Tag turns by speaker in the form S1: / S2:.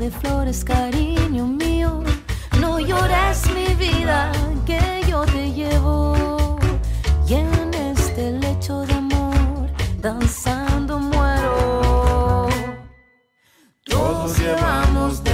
S1: de flores, cariño mío. No llores mi vida, que yo te llevo. Y en este lecho de amor, danzando muero. Todos llevamos